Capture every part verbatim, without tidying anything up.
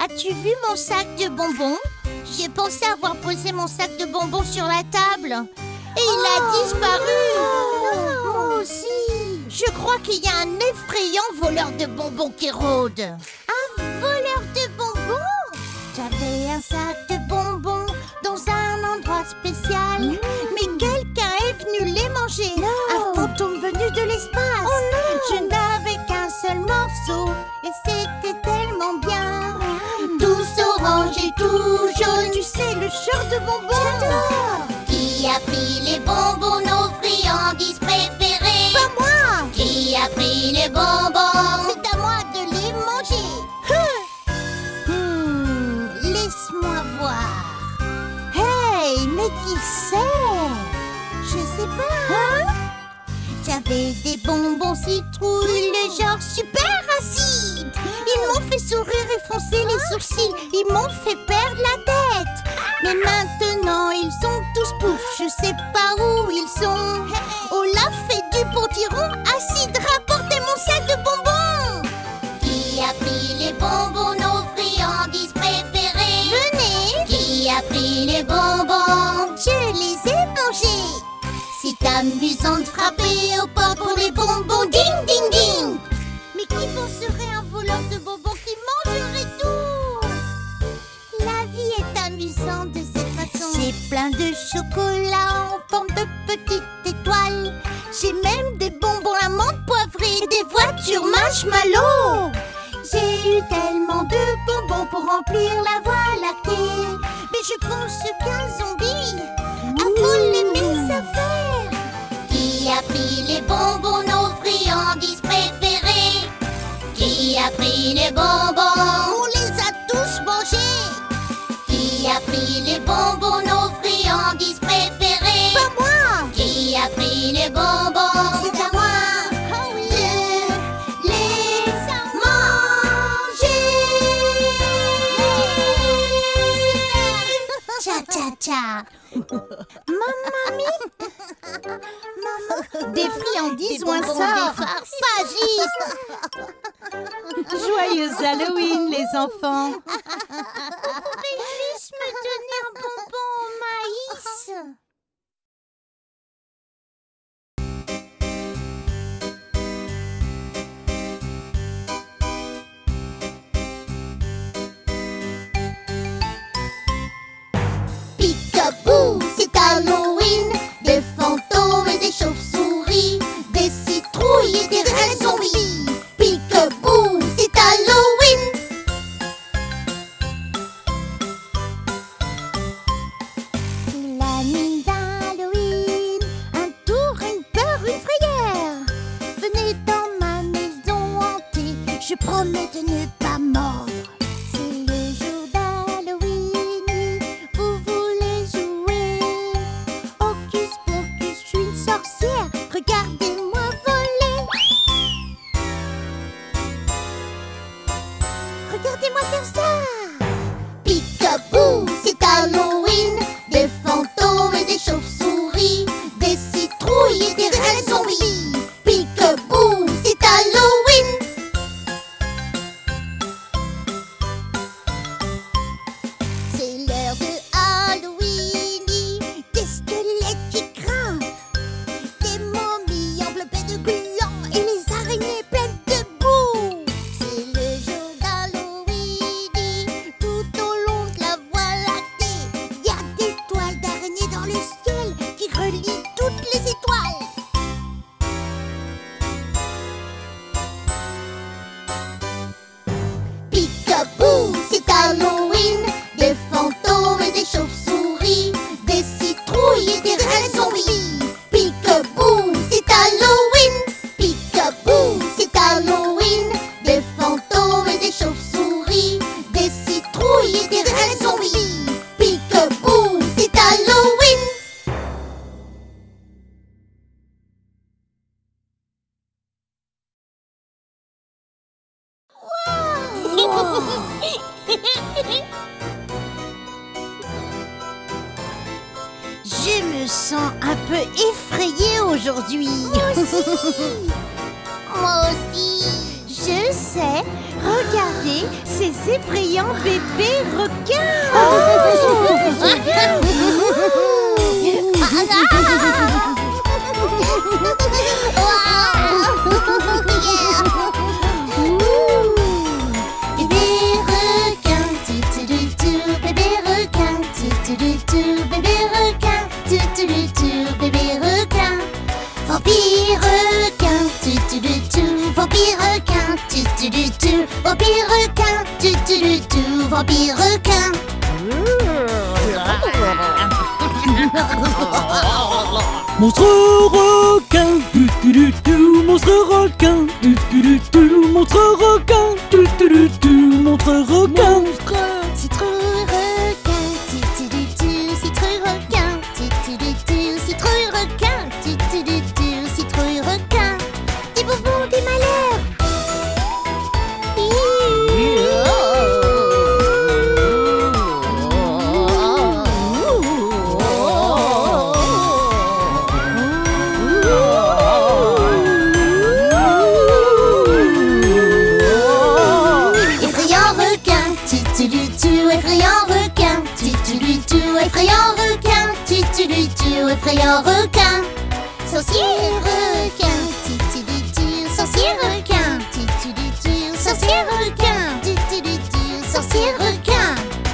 As-tu vu mon sac de bonbons? J'ai pensé avoir posé mon sac de bonbons sur la table. Et il oh, a disparu. Non, moi aussi. Je crois qu'il y a un effrayant voleur de bonbons qui rôde. Un voleur de bonbons? J'avais un sac de bonbons dans un endroit spécial. Mmh. Mais quelqu'un est venu les manger. Non. Un fantôme venu de l'espace. Oh non. Je n'avais qu'un seul morceau et c'était tellement bien. Mmh. Tous orange et tout jaune. Tu sais, le genre de bonbons. J'adore. Qui a pris les bonbons, nos friandises préférées? Pas moi. Qui a pris les bonbons? C'est à moi de les manger. Hmm, laisse-moi voir. Hey, mais qui c'est? Je sais pas. Hein? J'avais des bonbons citrouilles, le genre super acide. Ils m'ont fait sourire et froncer les sourcils. Ils m'ont fait perdre la tête. Mais maintenant ils sont tous pouf. Je sais pas où ils sont. Olaf fait du potiron acide. Rapportez mon sac de bonbons. Qui a pris les bonbons, nos friandises préférées? Venez. Qui a pris les bonbons? Je les ai mangés. C'est amusant de frapper aux portes pour les bonbons. Ding, ding, ding. Mais qui penserait un voleur de bonbons qui mangerait tout? La vie est amusante de cette façon. J'ai plein de chocolat en forme de petite étoile. J'ai même des bonbons à menthe poivrée et des voitures marshmallow. J'ai eu tellement de bonbons pour remplir la voie lactée. Mais je pense qu'un zombie a volé mes affaires. Qui a pris les bonbons, nos friandises préférées? Qui a pris les bonbons? On les a tous mangés. Qui a pris les bonbons, nos friandises préférées? Pas moi. Qui a pris les bonbons? C'est à moi. Oh oui. De les manger. Cha cha cha. Mamami. Maman. Des friandises ou un sort? Pas Joyeux Halloween, les enfants. Vous pouvez juste me donner un bonbon au maïs? Peek-a-boo, c'est Halloween. Des fantômes et des chauves-souris, des citrouilles et des reines zombies. Peek-a-boo, c'est Halloween. C'est la nuit d'Halloween, un tour, une peur, une frayeur. Venez dans ma maison hantée, je promets de ne pas mordre. C'est le jour d'Halloween, vous voulez jouer? Hocus pocus, je suis une sorcière, regardez-moi voler. Regardez-moi faire ça. Peek-a-boo, c'est Halloween. Des fantômes et des chauves-souris, des citrouilles et des reines zombies. Peek-a-boo, c'est Halloween. C'est l'heure de Halloween. Des squelettes qui grimpent, des momies enveloppées de gluants et les araignées pleines de boue. C'est le jour d'Halloween. Tout au long de la voie lactée, il y a des toiles d'araignées dans le ciel qui relient toutes les étoiles. Peek-a-boo, c'est Halloween. Des fantômes et des chauves-souris, des citrouilles et des reines zombies. Peek-a-boo, c'est Halloween. Peek-a-boo, c'est Halloween. Des fantômes et des chauves-souris, des citrouilles et des reines zombies. Peek-a-boo, c'est Halloween. Je me sens un peu effrayée aujourd'hui. Moi aussi. Moi aussi. Je sais. Regardez, ces effrayants bébés requins. Oh, Vampire requin, tu tu tu tu, vampire requin, tu tu tu tu, vampire requin, tu tu tu tu, vampire requin. Monstre requin, tu tu tu tu, monstre requin, tu tu tu tu, monstre requin, tu tu tu tu, monstre requin. Citrouille requin, tu tu tu tu, citrouille requin, tu tu tu tu, citrouille requin, tu tu tu tu, citrouille requin. Des bonbons, des malheurs. Effrayant requin, tu tu tu tu, effrayant requin, tu tu tu tu, effrayant requin, tu tu tu tu, effrayant requin. Sorcier requin, tu tu tu tu, sorcier requin, tu tu tu tu, sorcier requin, tu tu tu tu, sorcier requin.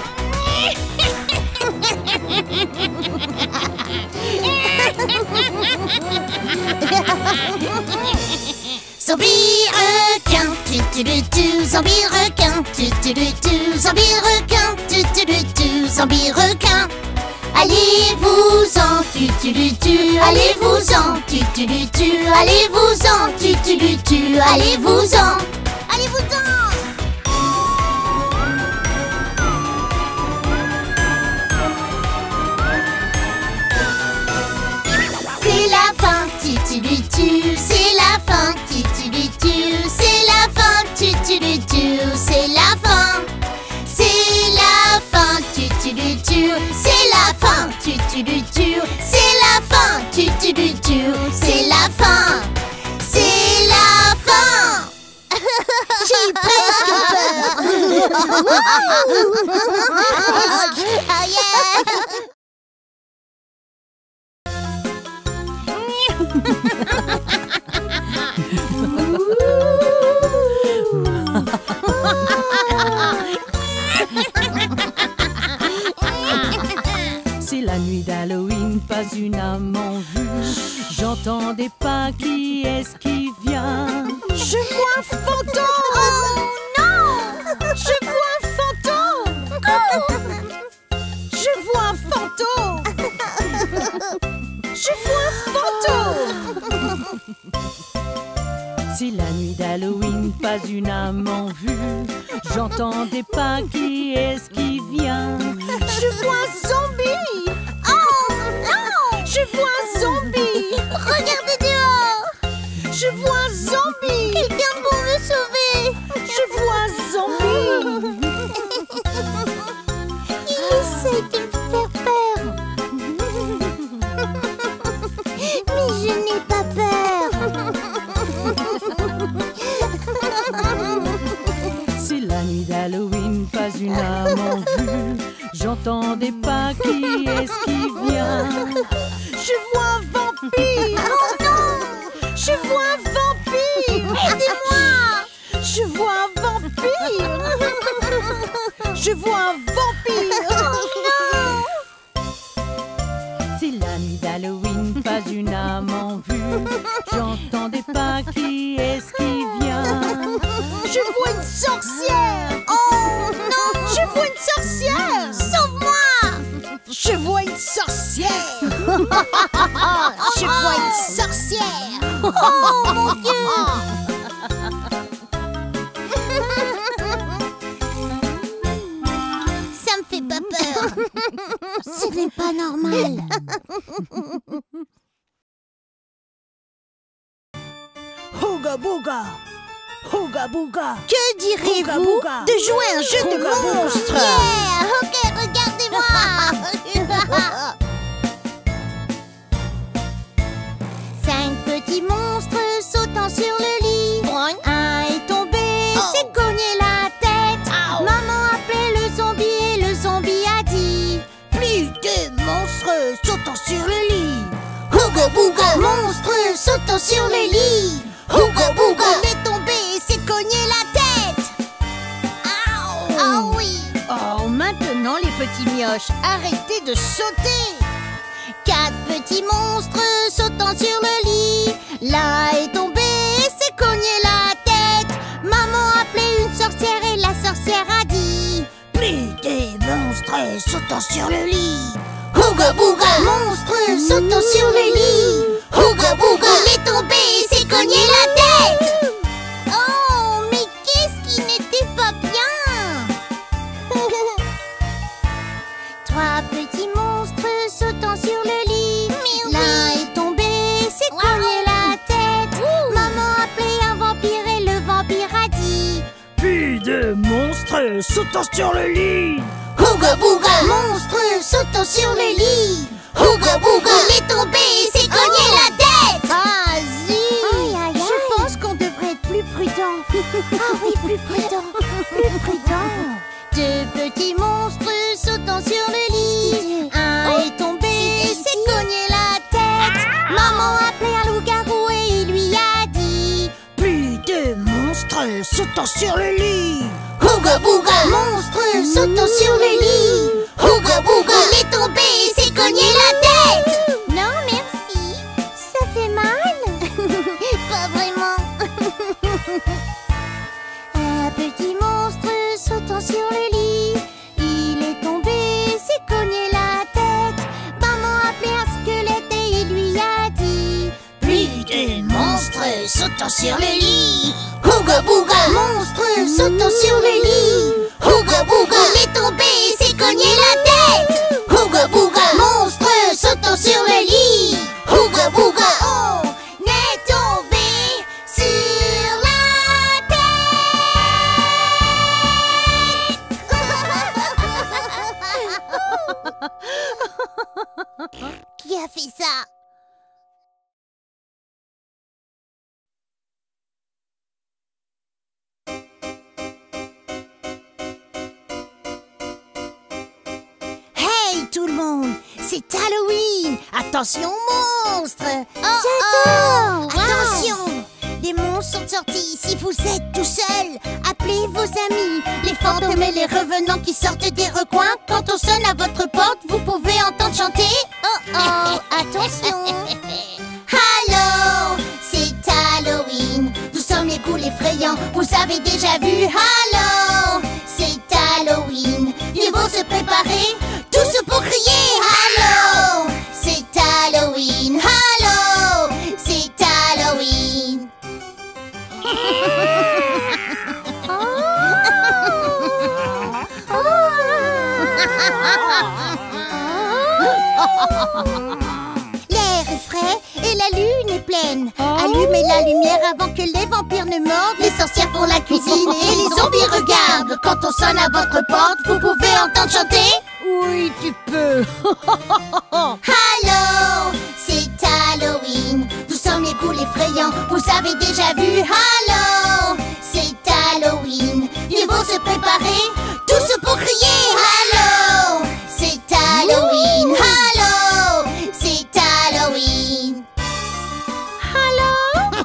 Zombie requin, tu tu tu tu, zombie requin, tu tu tu tu, zombie requin, tu tu tu tu, zombie requin. Allez-vous-en, tu tu tu tu, allez-vous-en, tu tu tu tu, allez-vous-en, tu tu tu tu, allez-vous-en, allez-vous-en. C'est la fin, tu tu tu tu, c'est la fin, tu tu tu tu, c'est la fin, tu tu tu tu, c'est la fin. C'est la fin, tu tu tu tu, c'est la fin, tu tu tu tu, c'est la fin, tu tu tu tu, c'est la fin, c'est la fin. J'ai presque peur. Oh yeah. C'est la nuit d'Halloween, pas une âme en vue. J'entends des pas, qui est-ce qui vient? Je vois un fantôme. Oh non. Je vois un fantôme. Je vois un fantôme. Je vois un fantôme. C'est la nuit d'Halloween, pas une âme en vue. J'entends des pas, qui est-ce qui vient? Je vois un zombie. Oh non. Je vois un zombie. Regardez dehors. Je vois un zombie. Quelqu'un pour me sauver. Je vois un zombie. Il essaie de me faire peur. Mais je n'ai pas peur. C'est la nuit d'Halloween, pas une âme en vue. J'entends des pas, qui est-ce qui vient? Je vois un vampire. Oh non. Je vois un vampire. Aidez-moi. Je vois un vampire. Je vois un vampire. Oh non. C'est la nuit d'Halloween, pas une âme en vue. J'entends des pas, qui est-ce qui vient? Je vois une sorcière. Oh non. Je vois une sorcière. Sauve-moi. Je vois une sorcière. Je vois une sorcière. Oh mon Dieu. Ça me fait pas peur. Ce n'est pas normal. Hooga booga, hooga booga. Que direz-vous de jouer un jeu de monstres? Yeah. Ok, regardez-moi. Cinq petits monstres sautant sur le lit. Un est tombé cogné la tête. Ow. Maman appelait le zombie et le zombie a dit: Plus de monstres sautant sur le lit. Ouga bouga, monstre sautant sur le lit. Ouga bouga, il est tombé et s'est cogné la tête. Ow. Ah oui. Oh, maintenant les petits mioches, arrêtez de sauter. Quatre petits monstres sautant sur le lit. L'un est tombé et s'est cogné la tête. Maman appelait une sorcière et la sorcière a dit: Plus de monstres sautant sur le lit. Ouga bouga, monstre sautant sur le lit. Ouga bouga, il est tombé et s'est cogné la tête. Oh, mais qu'est-ce qui n'était pas bien? Trois petits monstres sautant sur le lit. L'un est tombé et s'est cogné la tête. Maman appelait un vampire et le vampire a dit: Puis de monstres sautant sur le lit. Ouga bouga, monstre sautant sur le lit. Ouga bouga, il est tombé et s'est cogné la tête. Ah, zut. Aïe, aïe, aïe. Je pense qu'on devrait être plus prudent. Ah oui, plus prudent, plus prudent. Deux petits monstres sautant sur le lit. Un est tombé et s'est cogné la tête. Maman appelait un loup-garou et il lui a dit: Plus de monstres sautant sur le lit. Ouga bouga, monstre sautant sur le lit. Ouga bouga, il est tombé et s'est cogné la tête. Non, merci. Ça fait mal. Pas vraiment. Un petit monstre sautant sur le lit. Il est tombé et s'est cogné la tête. Maman appelait un squelette et il lui a dit: Plus de monstres sautant sur le lit. Ouga bouga, monstre sautant sur le lit. Ouga bouga, il est tombé et s'est cogné la tête. Ouga bouga, monstre sautant sur le lit. Ouga bouga, on est tombé sur la tête. Qui a fait ça? Tout le monde, c'est Halloween. Attention monstres. J'adore. Attention, les monstres sont sortis. Si vous êtes tout seul, appelez vos amis. Les fantômes et les revenants qui sortent des recoins. Quand on sonne à votre porte, vous pouvez entendre chanter: oh oh, attention. Allô, c'est Halloween. Nous sommes les ghouls effrayants, vous avez déjà vu. Allô, c'est Halloween. Il faut se préparer, tous pour crier: allô, c'est Halloween. Allô, c'est Halloween. L'air est frais et la lune est pleine. Allumez la lumière avant que les vampires ne mordent. Les sorcières font la cuisine et les zombies regardent. Quand on sonne à votre porte, vous pouvez entendre chanter: Oui, tu peux. allô, c'est Halloween. Nous sommes les ghouls effrayants, vous avez déjà vu. Allô, c'est Halloween. Il faut se préparer, tous pour crier: allô, c'est Halloween. Allô, c'est Halloween. Allô.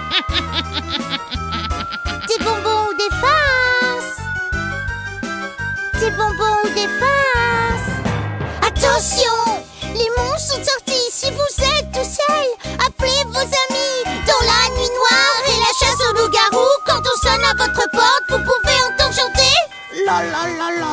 Des bonbons ou des farces? Des bonbons ou des farces? Attention, les monstres sont sortis. Si vous êtes tout seul, appelez vos amis. Dans la nuit noire et la chasse au loup-garou, quand on sonne à votre porte, vous pouvez entendre chanter: La la la la.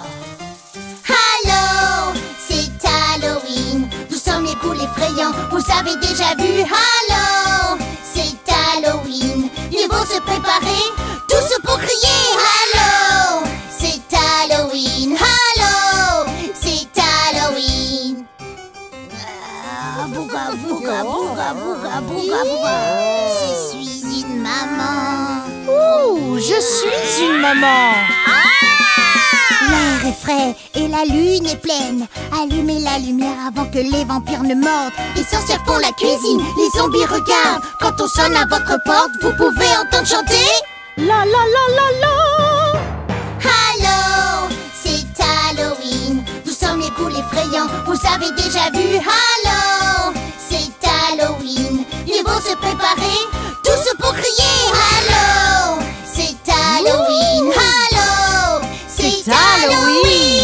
allô, c'est Halloween. Nous sommes les ghouls effrayants, vous avez déjà vu. Allô, c'est Halloween. Il faut se préparer, tous pour crier: allô, c'est Halloween. Allô, c'est Halloween. Ah, bouga bouga bouga bouga bouga bouga. Je suis une maman. Ouh, je suis une maman. L'air est frais et la lune est pleine. Allumez la lumière avant que les vampires ne mordent. Les sorcières font la cuisine, les zombies regardent. Quand on sonne à votre porte, vous pouvez entendre chanter: La la la la la. Allô, c'est Halloween. Nous sommes les boules effrayants, vous avez déjà vu. Allô, c'est Halloween. Ils vont se préparer, tous pour crier. Allô, c'est Halloween. Allô, c'est Halloween.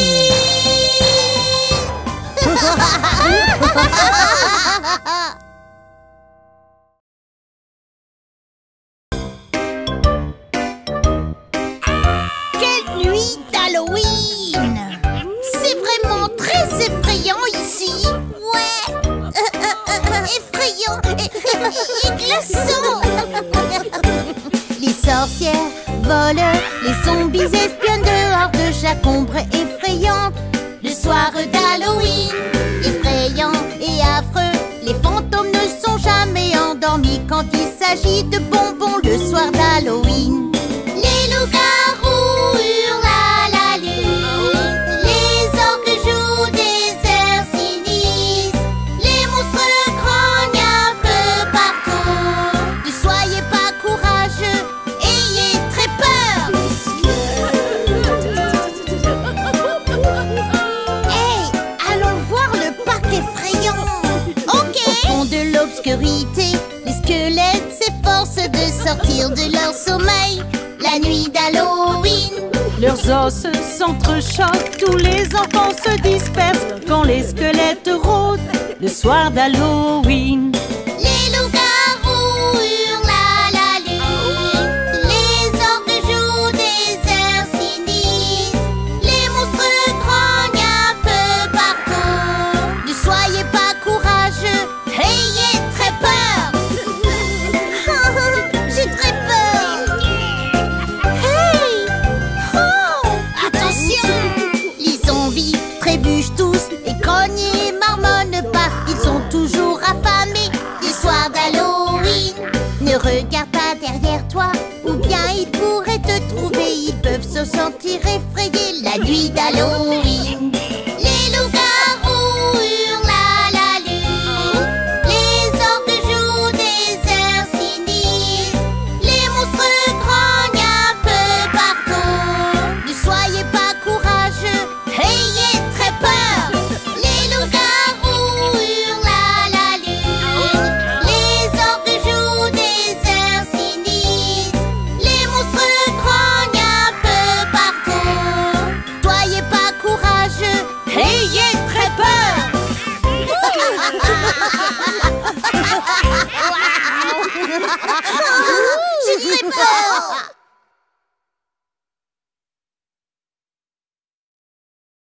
Quelle nuit d'Halloween! C'est vraiment très effrayant ici. Ouais, euh, euh, euh, effrayant et, et glaçant. Les sorcières volent, les zombies espionnent dehors de chaque ombre effrayante. Le soir d'Halloween, effrayant et affreux, les fantômes ne sont jamais endormis quand il s'agit de bonbons le soir d'Halloween. Les loups-garous hurlent à la lune, les orques jouent des airs sinistres, les monstres grognent un peu partout. Ne soyez pas courageux, ayez très peur. Hey, allons voir le parc effrayant. Ok. Au fond de l'obscurité, les squelettes s'efforcent de sortir de leur sommeil. La nuit d'Halloween, Leurs os s'entrechoquent, tous les enfants se dispersent quand les squelettes rôdent le soir d'Halloween. les loups-garous hurlent à la lune, les orques jouent des airs sinistres, les monstres grognent un peu partout. Ne soyez pas courageux, ayez très peur. J'ai très peur. Hey! Oh! Attention! Les zombies trébuchent tous et grognent et marmonnent parce qu'ils sont toujours affamés. Le soir d'Halloween, ne regarde pas derrière toi, ou bien ils pourraient te trouver. Ils peuvent se sentir